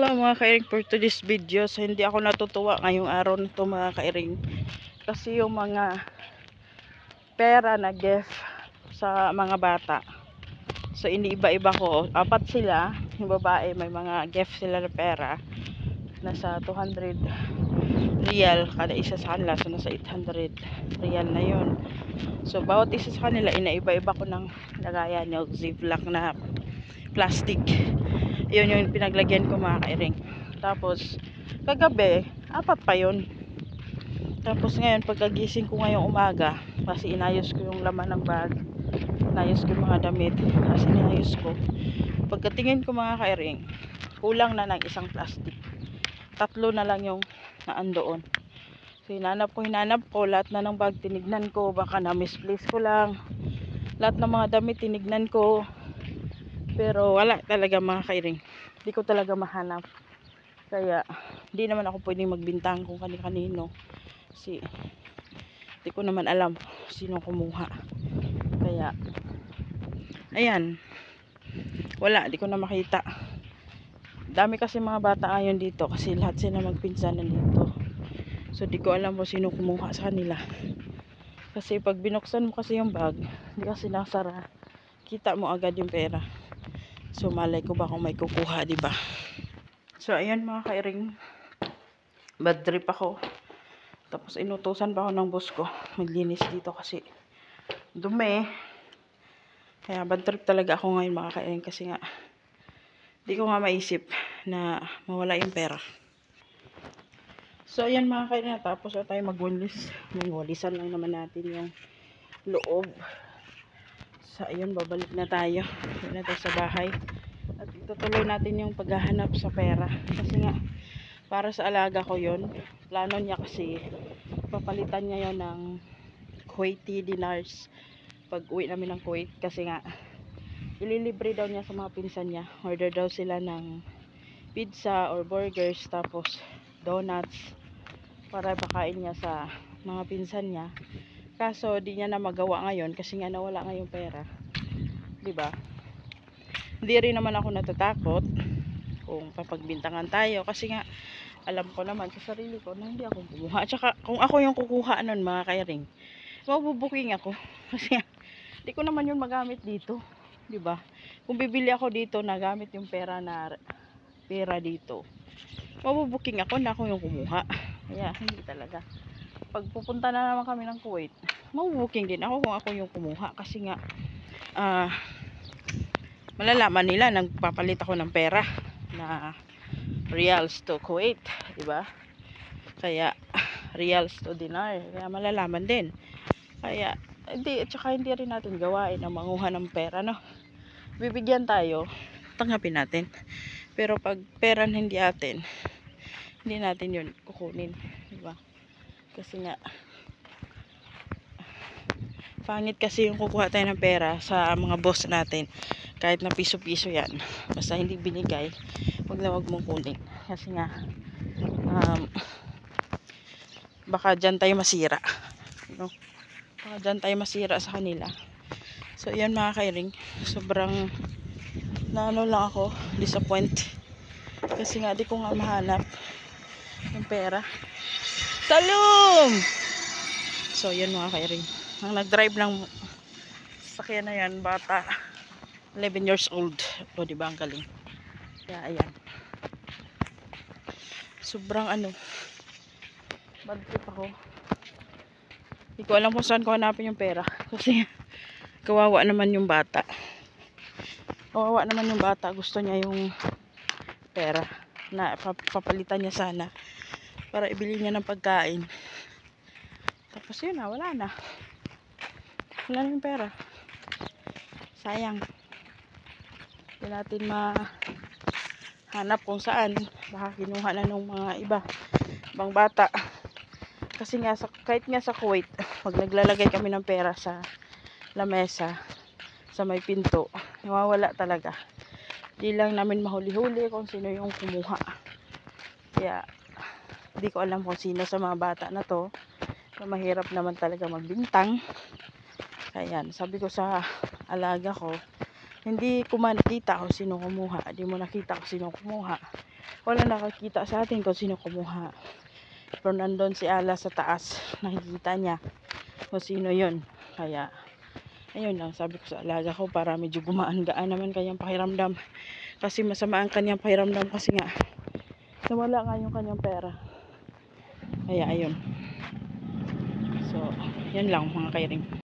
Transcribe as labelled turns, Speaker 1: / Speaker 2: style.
Speaker 1: Mga kairing, for today's video, so hindi ako natutuwa ngayong araw na to mga kairing. Kasi yung mga pera na gift sa mga bata. So iniiba-iba ko. 4 sila, yung babae may mga gift sila na pera. Nasa 200 real kada isa sa kanila. So nasa 800 real na yun. So bawat isa sa kanila, inaiba-iba ko ng lagayan yung ziplock na plastic. Yun yung pinaglagyan ko mga kairing. Tapos kagabi 4 pa yun. Tapos ngayon pagkagising ko ngayong umaga, kasi inayos ko yung laman ng bag, inayos ko yung mga damit, kasi inayos ko. Pagkatingin ko mga kairing, kulang na ng isang plastic. 3 na lang yung naandoon. So hinanap ko lahat na ng bag, tinignan ko, baka na misplace ko lang. Lahat ng mga damit tinignan ko, pero wala talaga mga kairing. Hindi ko talaga mahanap. Kaya hindi naman ako pwedeng magbintang kung kanino, kasi hindi ko naman alam sino kumuha. Kaya ayan, wala, di ko na makita. Dami kasi mga bata ngayon dito, kasi lahat sila magpinsan nandito. So di ko alam kung sino kumuha sa kanila, kasi pag binuksan mo kasi yung bag, hindi kasi nasara, kita mo agad yung pera. So malay ko ba kung may kukuha, di ba? So ayan mga kairing, bad trip ako. Tapos inutusan pa ako ng boss ko maglinis dito kasi dumi. Kaya bad trip talaga ako ngayon mga kairing, kasi nga di ko nga maisip na mawala yung pera. So ayan mga kairing, tapos na tayo magwalis. Walisan lang naman natin yung loob. So ayun, babalik na tayo. Babalik na tayo sa bahay. At itutuloy natin yung paghahanap sa pera. Kasi nga, para sa alaga ko yon. Plano niya kasi, papalitan niya yon ng Kuwaiti dinars pag uwi namin ng Kuwait. Kasi nga, ililibre daw niya sa mga pinsan niya. Order daw sila ng pizza or burgers, tapos donuts, para pakain niya sa mga pinsan niya. Kaso, di niya na magawa ngayon kasi nga nawala nga yung pera. Diba? Hindi rin naman ako natatakot kung papagbintangan tayo, kasi nga alam ko naman sa sarili ko na hindi ako kumuha. At saka kung ako yung kukuha nun mga kairing, mabubuking ako. Kasi hindi ko naman yun magamit dito, diba? Kung bibili ako dito na gamit yung pera dito, mabubuking ako na ako yung kumuha. Kaya hindi talaga. Pag pupunta na naman kami ng Kuwait, mabubuking din ako kung ako yung kumuha. Kasi nga malalaman nila nagpapalit ako ng pera na reals to Kuwait, diba? Kaya reals to dinar, kaya malalaman din. Kaya hindi, at saka hindi rin natin gawain ang manguha ng pera, no? Bibigyan tayo, tanggapin natin. Pero pag pera hindi atin, hindi natin yun kukunin, diba? Kasi nga pangit kasi yung kukuha tayo ng pera sa mga boss natin, kahit na piso-piso yan, basta hindi binigay, wag na wag mong kunin. Kasi nga baka dyan tayo masira, no? Baka dyan tayo masira sa kanila. So yan mga kairing, sobrang naano lang ako, disappoint, kasi nga di ko nga mahanap yung pera. Salum! So yan mga kairing, ang nag-drive ng sakyan na yan, bata, 11 years old. O diba ang galing. Kaya ayan, sobrang bad trip ako. Hindi ko alam kung saan ko hanapin yung pera, kasi kawawa naman yung bata. Kawawa naman yung bata, gusto niya yung pera na papalitan niya sana para ibili niya ng pagkain. Tapos yun na, wala na yung pera. Sayang. Hindi natin mahanap kung saan. Baka kinuha na ng mga ibang bata. Kasi nga kahit nga sa Kuwait, pag naglalagay kami ng pera sa lamesa, sa may pinto, nawawala talaga. Di lang namin mahuli-huli kung sino yung kumuha. Kaya hindi ko alam kung sino sa mga bata na to. Mahirap naman talaga magbintang. Ayan, sabi ko sa alaga ko, hindi ko man nakita kung sino kumuha. Hindi mo nakita kung sino kumuha, wala nakakita sa atin kung sino kumuha. Pero nandun si Ala sa taas, nakikita niya kung sino yun. Kaya ayun lang, sabi ko sa alaga ko para medyo gumaan-gaan naman kanyang pakiramdam. Kasi masama ang kanyang pakiramdam kasi nga nawala nga yung kanyang pera. Kaya ayun. So, yan lang mga kairing.